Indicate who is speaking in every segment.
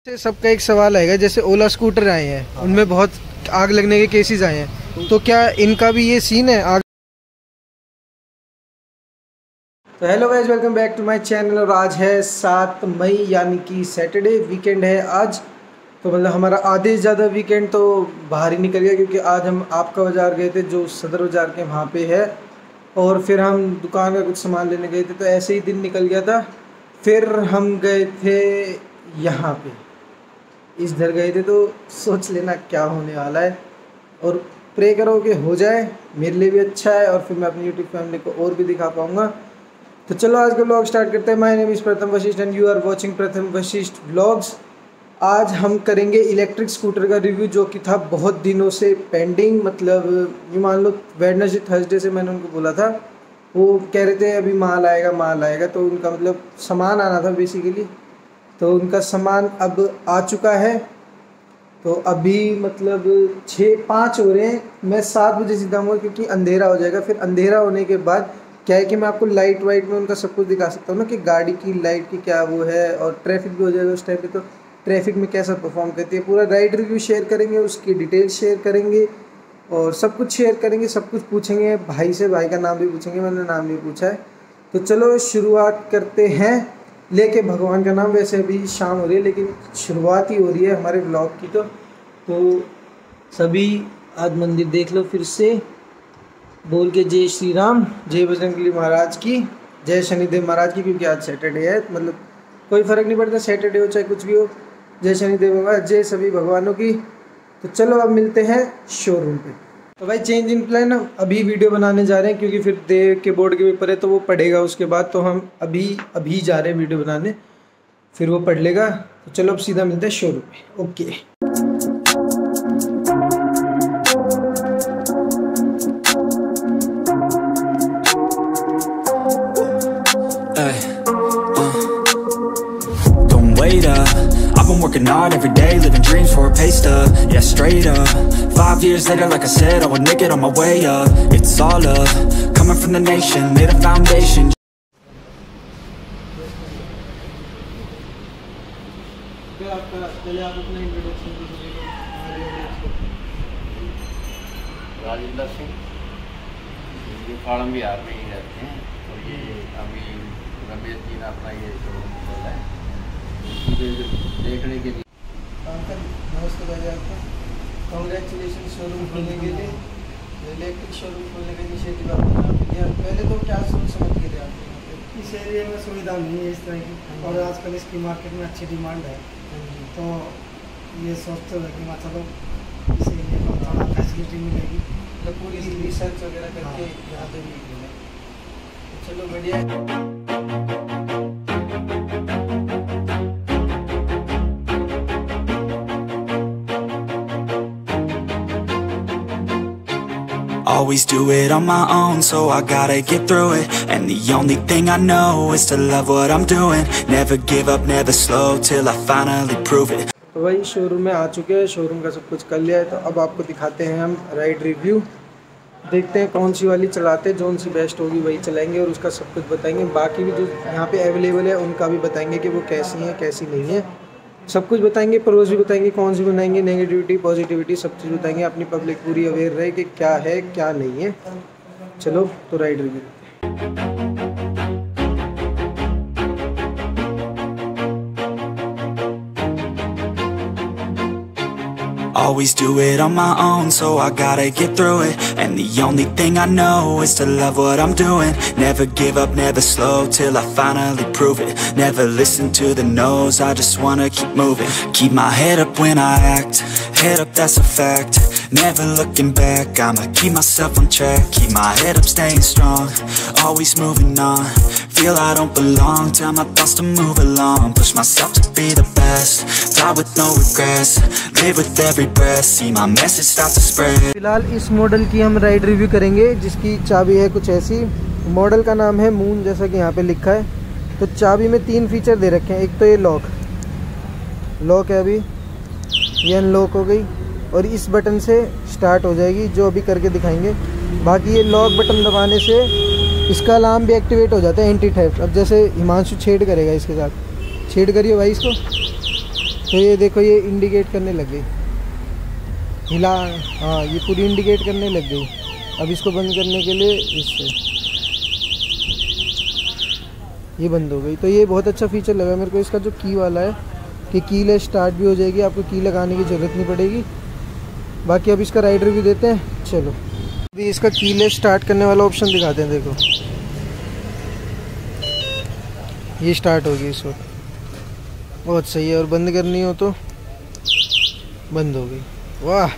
Speaker 1: सबका एक सवाल आएगा, जैसे ओला स्कूटर आए हैं उनमें बहुत आग लगने के केसेस आए हैं, तो क्या इनका भी ये सीन है आग? तो hello guys, welcome back to my channel. और आज है 7 मई यानी कि सैटरडे, वीकेंड है आज। तो मतलब हमारा आधे से ज़्यादा वीकेंड तो बाहर ही निकल गया, क्योंकि आज हम आपका बाज़ार गए थे जो सदर बाज़ार के वहाँ पे है, और फिर हम दुकान का कुछ सामान लेने गए थे, तो ऐसे ही दिन निकल गया था। फिर हम गए थे यहाँ पे, इस घर गए थे, तो सोच लेना क्या होने वाला है, और प्रे करो कि हो जाए, मेरे लिए भी अच्छा है और फिर मैं अपनी यूट्यूब फैमिली को और भी दिखा पाऊँगा। तो चलो आज का व्लॉग स्टार्ट करते हैं। My name is Pratham Vashisht and you are watching Pratham Vashisht vlogs. आज हम करेंगे इलेक्ट्रिक स्कूटर का रिव्यू, जो कि था बहुत दिनों से पेंडिंग। मतलब ये मान लो वेडनेसडे थर्सडे से मैंने उनको बोला था, वो कह रहे थे अभी माल आएगा, तो उनका मतलब सामान आना था बेसिकली। तो उनका सामान अब आ चुका है। तो अभी मतलब 6-5 हो रहे हैं। मैं 7 बजे सीधा आऊँगा, क्योंकि अंधेरा हो जाएगा। फिर अंधेरा होने के बाद क्या है कि मैं आपको लाइट वाइट में उनका सब कुछ दिखा सकता हूँ ना, कि गाड़ी की लाइट की क्या वो है, और ट्रैफिक भी हो जाएगा उस टाइम पे। तो ट्रैफिक में कैसा परफॉर्म करती है, पूरा राइड रिव्यू शेयर करेंगे, उसकी डिटेल शेयर करेंगे और सब कुछ शेयर करेंगे, सब कुछ पूछेंगे भाई से। भाई का नाम भी पूछेंगे, मैंने नाम नहीं पूछा है। तो चलो शुरुआत करते हैं लेके भगवान का नाम। वैसे अभी शाम हो रही है, लेकिन शुरुआत ही हो रही है हमारे ब्लॉग की। तो सभी आज मंदिर देख लो, फिर से बोल के जय श्री राम, जय बजरंगबली महाराज की, जय शनिदेव महाराज की, क्योंकि आज सैटरडे है। मतलब कोई फ़र्क नहीं पड़ता, सैटरडे हो चाहे कुछ भी हो, जय शनिदेव महाराज, जय सभी भगवानों की। तो चलो अब मिलते हैं शोरूम पे। तो भाई चेंज इन प्लान, अभी वीडियो बनाने जा रहे हैं, क्योंकि फिर देव के बोर्ड के पेपर है तो वो पढ़ेगा उसके बाद। तो हम अभी जा रहे हैं वीडियो बनाने, फिर वो पढ़ लेगा। तो चलो अब सीधा मिलते हैं शोरूम पे। Okay.
Speaker 2: I've been working hard every day, living dreams for a pay stub. Yeah, straight up. 5 years later, like I said, I would make it on my way up. It's all love, coming from the nation, laid a foundation.
Speaker 3: Rajendra Singh, ये farm Bihar में ही रहते हैं। और ये अभी रमेश जी ने अपना ये शोरूम खोला है देखने के लिए।
Speaker 1: नमस्ते भाई, आपको कॉन्ग्रेचुलेशन शोरूम खोलने के लिए, इलेक्ट्रिक शोरूम खोलने का इनिशिएटिव आपने यहाँ पे लिया। पहले तो क्या सोच समझ के थे आप?
Speaker 4: इस एरिया में सुविधा नहीं है इस तरह की, और आजकल इसकी मार्केट में अच्छी डिमांड है। तो ये सोचते हुए कि चलो इस एरिया में थोड़ा फैसिलिटी मिलेगी,
Speaker 1: तो पूरी रिसर्च वगैरह करके यहाँ पे भी मिला। तो चलो बढ़िया है।
Speaker 2: Always do it on my own, so I gotta get through it. And the only thing I know is to love what I'm doing. Never give up, never slow, till I finally prove it.
Speaker 1: तो भाई showroom में आ चुके हैं, showroom का सब कुछ कर लिया है। तो अब आपको दिखाते हैं हम राइड रिव्यू, देखते हैं कौन सी वाली चलाते हैं, जोन सी बेस्ट होगी वही चलाएंगे, और उसका सब कुछ बताएंगे। बाकी भी जो यहाँ पे अवेलेबल है उनका भी बताएंगे कि वो कैसी हैं कैसी नहीं है, सब कुछ बताएंगे। प्रोज भी बताएंगे, कौन सी बनाएंगे, नेगेटिविटी पॉजिटिविटी सब चीज़ बताएंगे। अपनी पब्लिक पूरी अवेयर रहे कि क्या है क्या नहीं है। चलो तो ride review.
Speaker 2: Always do it on my own, so I gotta get through it. And the only thing I know is to love what I'm doing. Never give up, never slow, till I finally prove it. Never listen to the no's, I just wanna keep moving. Keep my head up when I act, head up, that's a fact. Never looking back, I'ma keep myself on track. Keep my head up, staying strong, always moving on. Feel I don't belong, tell my thoughts to move along. Push myself to be the best, die with no regrets. Live with every breath, see my message start to spread.
Speaker 1: फिलहाल इस model की हम ride review करेंगे, जिसकी चाबी है कुछ ऐसी। मॉडल का नाम है मून, जैसा कि यहाँ पे लिखा है। तो चाबी में 3 फीचर दे रखे हैं। एक तो ये लॉक है, अभी ये अनलॉक हो गई, और इस बटन से स्टार्ट हो जाएगी, जो अभी करके दिखाएंगे। बाकी ये लॉक बटन दबाने से इसका अलार्म भी एक्टिवेट हो जाता है, एंटी थेफ्ट। अब जैसे हिमांशु छेड़ करेगा इसके साथ, छेड़ करिए भाई इसको। तो ये देखो ये इंडिकेट करने लग गई, हिला, हाँ ये पूरी इंडिकेट करने लग गई। अब इसको बंद करने के लिए इससे ये बंद हो गई। तो ये बहुत अच्छा फीचर लगा मेरे को इसका जो की वाला है कि कीलेस स्टार्ट भी हो जाएगी, आपको की लगाने की ज़रूरत नहीं पड़ेगी। बाकी अब इसका राइडर भी देते हैं, चलो अभी इसका कीलेस स्टार्ट करने वाला ऑप्शन दिखाते हैं। देखो ये स्टार्ट होगी इस वक्त, बहुत सही है। और बंद करनी हो तो बंद हो गई, वाह।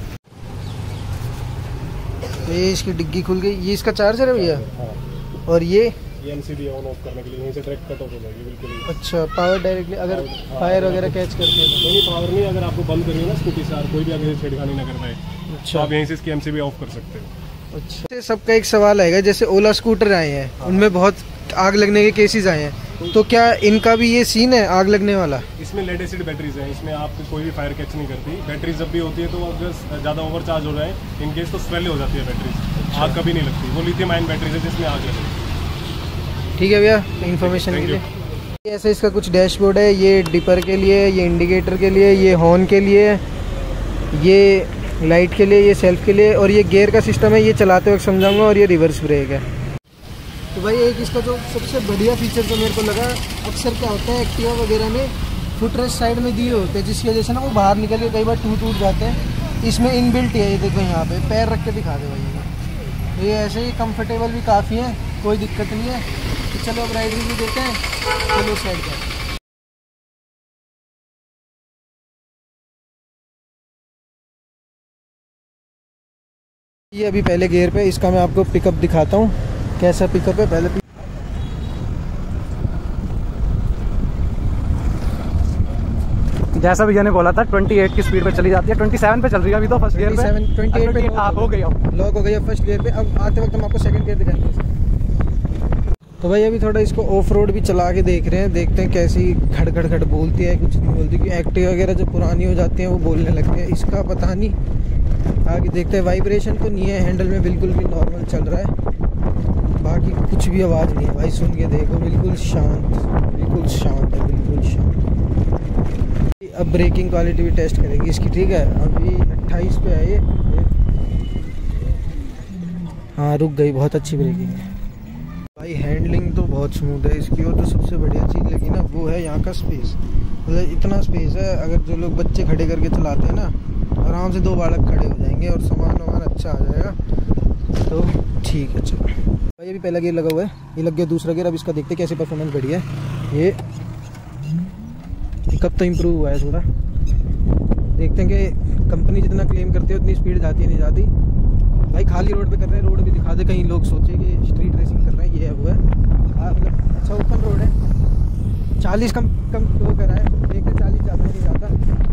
Speaker 1: तो ये इसकी डिग्गी खुल गई। ये इसका चार्जर है भैया। और ये
Speaker 5: एमसीबी ऑन ऑफ करने के लिए यहीं से डायरेक्ट कट ऑफ हो जाएगी बिल्कुल ही।
Speaker 1: अच्छा पावर डायरेक्टली अगर फायर वगैरह कैच करते हैं तो
Speaker 5: नहीं, पावर नहीं, अगर आपको बंद करनी है ना स्कूटी से, कोई भी आगे से छेड़खानी ना कर पाए,
Speaker 1: अच्छा
Speaker 5: तो आप यहीं से इसकी एमसीबी ऑफ कर सकते हो।
Speaker 1: अच्छा, सबका एक सवाल आएगा, जैसे ओला स्कूटर आए हैं उनमें बहुत आग लगने के केसेस आए हैं, तो क्या इनका भी ये सीन है आग लगने वाला?
Speaker 5: इसमें लेड एसिड बैटरीज हैं, इसमें आपको कोई भी फायर कैच नहीं करती। बैटरी जब भी होती है तो अगर ज़्यादा ओवरचार्ज हो जाए इन केस तो स्वेल हो जाती है बैटरीज, आग कभी नहीं लगती। वो लिथियम आयन बैटरीज है जिसमें आग लगती है।
Speaker 1: ठीक है भैया, इन्फॉर्मेशन के लिए। ऐसे इसका कुछ डैशबोर्ड है, ये डिपर के लिए, ये इंडिकेटर के लिए, ये हॉर्न के लिए, ये लाइट के लिए, ये सेल्फ के लिए, और ये गियर का सिस्टम है, ये चलाते वक्त समझाऊंगा। और ये रिवर्स ब्रेक है। तो भाई एक इसका जो सबसे बढ़िया फीचर जो मेरे को लगा, अक्सर क्या होता है एक्टिवा वगैरह में फुटरेस्ट साइड में दिए होते हैं, जिसकी वजह से ना वो बाहर निकल के कई बार टूट जाते हैं। इसमें इनबिल्ट है, ये देखो यहाँ पे पैर रख के दिखा दे भाई। ये ऐसे ही कंफर्टेबल भी काफ़ी है, कोई दिक्कत नहीं है। तो चलो अब राइड रिव्यू देते हैं, चलो साइड पर। ये अभी पहले गियर पे, इसका मैं आपको पिकअप दिखाता हूँ कैसा पिकअप है। पहले
Speaker 6: जैसा भैया ने बोला था 28 की स्पीड पे चली जाती है, 27 पे चल रही है अभी तो फर्स्ट गियर पे,
Speaker 1: 28 पे
Speaker 6: हो गई, अब
Speaker 1: लॉक हो गई है फर्स्ट गियर पे। अब आते वक्त हम आपको सेकंड गियर दिखाएंगे। तो भाई अभी थोड़ा इसको ऑफ रोड भी चला के देख रहे हैं, देखते हैं कैसी खड़ खड़ खड़ बोलती है, कुछ नहीं बोलती। कि एक्टिव वगैरह जो पुरानी हो जाती हैं वो बोलने लगते हैं, इसका पता नहीं। आगे देखते हैं, वाइब्रेशन तो नहीं है, हैंडल में बिल्कुल भी नॉर्मल चल रहा है, बाकी कुछ भी आवाज़ नहीं है भाई। सुन के देखो, बिल्कुल शांत, बिल्कुल शांत है, बिल्कुल शांत। अब ब्रेकिंग क्वालिटी भी टेस्ट करेंगे इसकी, ठीक है। अभी 28 पे है ये, हाँ रुक गई, बहुत अच्छी ब्रेकिंग है भाई। हैंडलिंग तो बहुत स्मूथ है इसकी। और जो सबसे बढ़िया चीज़ लगी ना वो है यहाँ का स्पेस। मतलब इतना स्पेस है, अगर जो लोग बच्चे खड़े करके चलाते हैं ना, आराम से 2 बालक खड़े हो जाएंगे और सामान वामान अच्छा आ जाएगा। तो ठीक है, चलो भाई अभी पहला गियर लगा हुआ है, ये लग गया दूसरा गियर। अब इसका देखते हैं कैसे परफॉर्मेंस बढ़िया है। ये पिकअप तो इम्प्रूव हुआ है थोड़ा, देखते हैं कि कंपनी जितना क्लेम करती है उतनी स्पीड जाती है नहीं जाती। भाई खाली रोड पे कर रहे हैं, रोड भी दिखा दे, कहीं लोग सोचे कि स्ट्रीट रेसिंग कर रहे हैं। ये है वो है, मतलब अच्छा ओपन रोड है। 40 कम वो करा है, देखते 40 ज़्यादा नहीं जाता।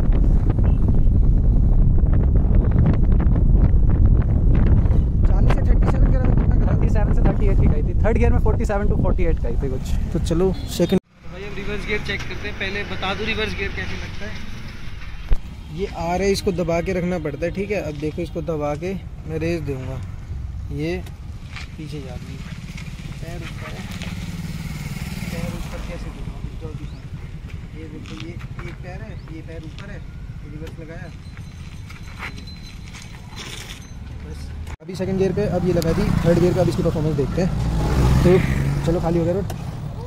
Speaker 1: 40 से 37 गियर में कितना करा?
Speaker 6: 37 से 38 की गई थी, थर्ड गियर में 47 to 48 गई थी कुछ।
Speaker 1: तो चलो सेकंड। भाई अब रिवर्स गियर चेक करते हैं, पहले बता दूँ रिवर्स गियर कैसे लगता है। ये आ रहा है, इसको दबा के रखना पड़ता है, ठीक है। अब देखो इसको दबा के मैं रेस दूंगा, ये पीछे जा रही है, पैर ऊपर है, पैर ऊपर कैसे दूंगा? ये देखो, ये एक पैर है, ये पैर ऊपर है, रिवर्स लगाया बस। अभी सेकंड गियर पे अब ये लगा दी, थर्ड गियर पे अब इसकी परफॉर्मेंस देखते हैं। तो चलो खाली हो गया रोड।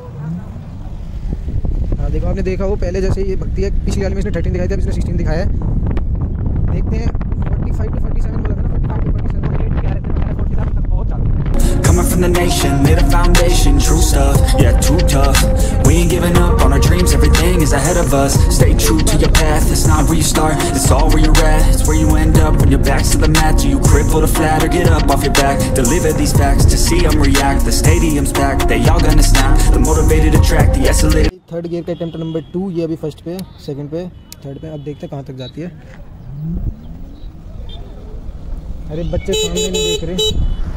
Speaker 1: हाँ देखो, आपने देखा वो पहले जैसे ये भगती है, पिछली वाले में इसने 13 दिखाई थी, अब इसने 16 दिखाया है। देखते हैं 45 to 47 बोला था ना, 45 to 47 क्या रहते हैं, 47 तक पहुंच जाते हैं।
Speaker 2: Coming from the nation, lay the foundation, true stuff, yeah, too tough. We ain't giving up on our dreams, everything is ahead of us. Stay true to your path, it's not where you start, it's all where you're at. It's where you end up when your back's to the mat. Do you cripple to flat or get up off your back? Deliver these facts to see them react. The stadium's packed, they all gonna snap. The motivated attract, the escalator.
Speaker 1: Third gear का attempt number 2, ये अभी first पे, second पे, third पे। अब देखते हैं कहाँ तक जाती है। अरे बच्चे सामने नहीं देख रहे,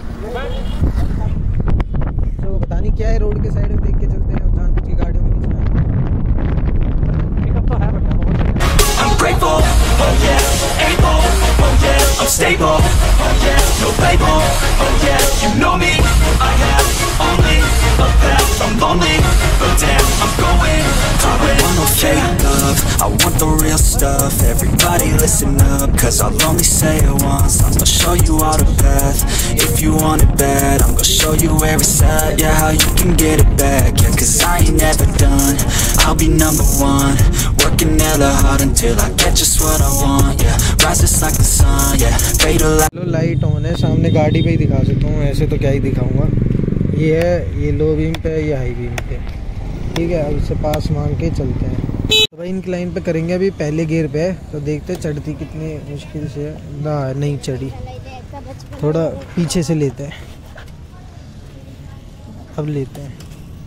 Speaker 1: तो पता नहीं क्या है, रोड के साइड में देख के चलते हैं, जान कुछ की गाड़ियों के बीच में।
Speaker 6: पिकअप तो है बढ़िया, बहुत बढ़िया।
Speaker 2: I'm grateful, oh yeah, able, oh yeah, I'm stable, oh yeah, no label, oh yeah, you know me, I have only a path, I'm lonely, but damn, I'm going to win. want no fake love, I want the real stuff. Everybody listen up, cause I'll only say it once. I'm gonna show you all the path. If you want it bad, I'm gonna show you where it's at. Yeah, how you can get it back. Yeah, cause I ain't never done. I'll be number one, working hella hard until I get just what I want. Yeah, rise just like the sun. Yeah, fatal.
Speaker 1: Light on है, सामने गाड़ी पे ही दिखा सकता हूँ, ऐसे तो क्या ही दिखाऊंगा। ये है, ये लो बीम पे, ये हाई बीम पे, ठीक है। अब इससे पास मांग के चलते हैं। तो भाई इंक्लाइन पे करेंगे, अभी पहले गियर पे है, तो देखते चढ़ती कितनी मुश्किल से ना, नहीं चढ़ी, थोड़ा पीछे से लेते हैं। अब लेते हैं,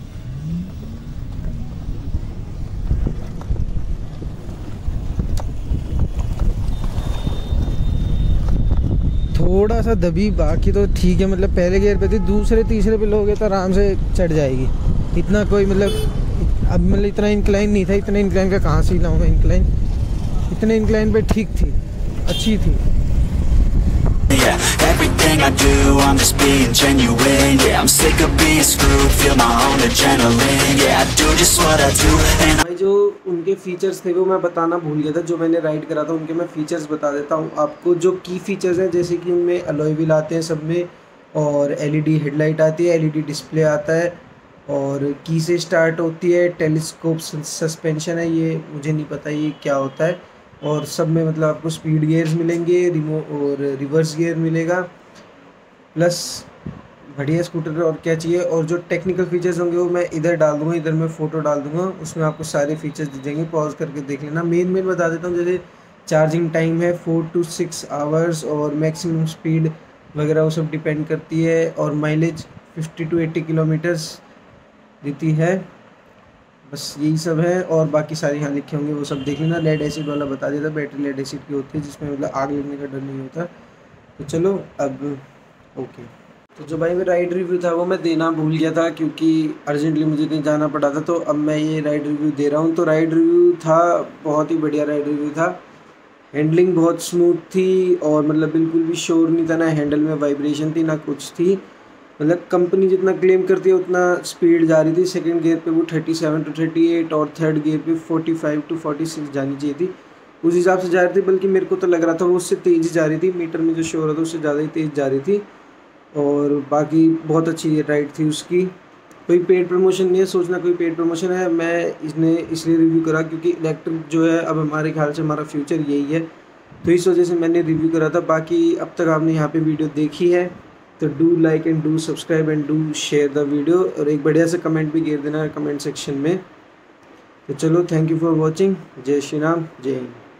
Speaker 1: थोड़ा सा दबी, बाकी तो ठीक है। मतलब पहले गियर पे थी, दूसरे तीसरे पे लोगे तो आराम से चढ़ जाएगी। इतना कोई मतलब अब मतलब इतना इंक्लाइन नहीं था, इतने इंक्लाइन का कहाँ से लाऊंगा इंक्लाइन, इतने इंक्लाइन पे ठीक थी, अच्छी थी।
Speaker 2: Yeah, everything I do, I'm just being genuine. Yeah, I'm sick of being screwed, feel my own adrenaline. Yeah, I do just what I do and
Speaker 1: भाई जो उनके फीचर्स थे वो मैं बताना भूल गया था, जो मैंने राइड करा था उनके मैं फीचर्स बता देता हूँ आपको। जो की फीचर्स हैं, जैसे कि उनमें अलॉय व्हील आते हैं सब में, और एलईडी हेडलाइट आती है, एलईडी डिस्प्ले आता है, और की से स्टार्ट होती है। टेलीस्कोप सस्पेंशन है, ये मुझे नहीं पता ये क्या होता है। और सब में मतलब आपको स्पीड गियर्स मिलेंगे, और रिवर्स गियर मिलेगा, प्लस बढ़िया स्कूटर और क्या चाहिए। और जो टेक्निकल फीचर्स होंगे वो मैं इधर डाल दूँगा, इधर मैं फ़ोटो डाल दूँगा, उसमें आपको सारे फीचर्स दिख जाएंगे, पॉज करके देख लेना। मेन बता देता हूँ, जैसे चार्जिंग टाइम है 4 to 6 आवर्स, और मैक्सिमम स्पीड वगैरह वो सब डिपेंड करती है, और माइलेज 50 to 80 किलोमीटर्स देती है। बस यही सब है, और बाकी सारे यहाँ लिखे होंगे वो सब देख लेना। लेड एसिड वाला बता देता, बैटरी लेड एसिड की होती है, जिसमें मतलब आग लगने का डर नहीं होता। तो चलो अब ओके। तो जो भाई मेरा राइड रिव्यू था वो मैं देना भूल गया था, क्योंकि अर्जेंटली मुझे कहीं जाना पड़ा था, तो अब मैं ये राइड रिव्यू दे रहा हूँ। तो राइड रिव्यू था, बहुत ही बढ़िया राइड रिव्यू था। हैंडलिंग बहुत स्मूथ थी, और मतलब बिल्कुल भी शोर नहीं था, ना हैंडल में वाइब्रेशन थी, ना कुछ थी। मतलब कंपनी जितना क्लेम करती है उतना स्पीड जा रही थी। सेकंड गियर पे वो 37 to 38, और थर्ड गियर पे 45 to 46 जानी चाहिए थी, उस हिसाब से जा रही थी। बल्कि मेरे को तो लग रहा था वो उससे तेज़ ही जा रही थी, मीटर में जो शो हो रहा था उससे ज़्यादा ही तेज़ जा रही थी। और बाकी बहुत अच्छी राइड थी उसकी। कोई पेड प्रमोशन नहीं है, सोचना कोई पेड प्रमोशन है। मैं इसलिए रिव्यू करा क्योंकि इलेक्ट्रिक जो है अब हमारे ख्याल से हमारा फ्यूचर यही है, तो इस वजह से मैंने रिव्यू करा था। बाकी अब तक आपने यहाँ पे वीडियो देखी है तो do like and do subscribe and do share the video, और एक बढ़िया से कमेंट भी गिर देना कमेंट सेक्शन में। तो चलो, थैंक यू फॉर वॉचिंग। जय श्री राम, जय हिंद।